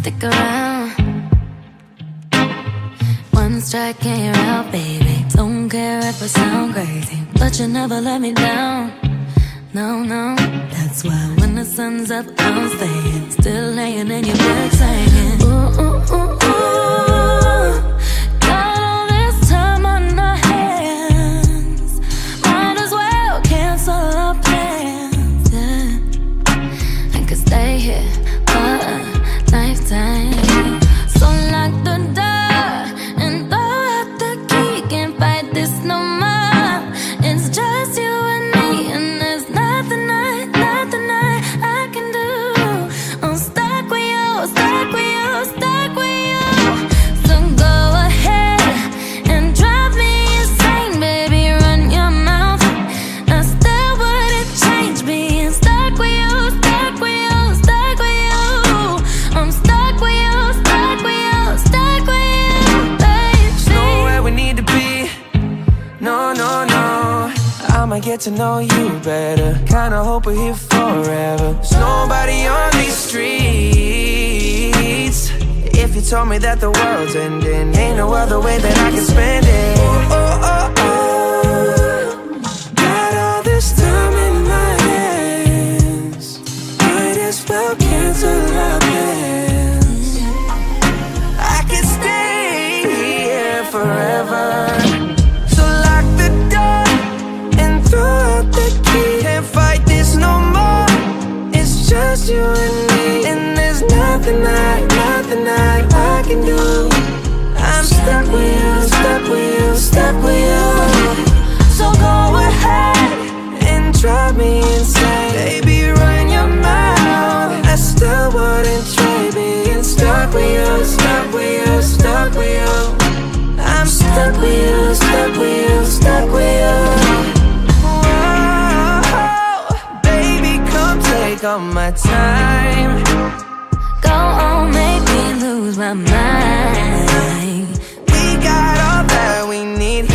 stick around. One strike and you're out, baby. Don't care if I sound crazy, but you never let me down. No, no, that's why when the sun's up, I'm staying. Still laying in your bed singing. Ooh, ooh, ooh, ooh. Got all this time on our hands. Might as well cancel our plans, yeah. I could stay here for a lifetime. So lock the door and throw out the key. Can't fight this no more. It's just you and me, and there's nothing I can do. I'm stuck with you, stuck with you, stuck with you. So go ahead and drive me insane, baby, run your mouth. I still wouldn't change being stuck with you, stuck with you, stuck with you. I'm stuck with you, stuck with you, stuck with you, baby. There's nowhere we need to be. No, no, no. I'ma get to know you better. Kinda hope we're here forever. There's nobody on these streets. If you told me that the world's ending, ain't no other way that I can spend it. Oh, oh, oh, oh. Got all this time in my hands. Might as well cancel our plans. I could stay here forever. So lock the door and throw out the key. Can't fight this no more. It's just you and me, and there's nothing I can do. I'm stuck with you, stuck with you, stuck with you. So go ahead and drive me insane, baby, run your mouth. I still wouldn't trade being stuck with you, stuck with you, stuck with you. I'm stuck with you, stuck with you, stuck with you. Whoa, baby, come take all my time. Go on, make me lose my mind. We got all that we need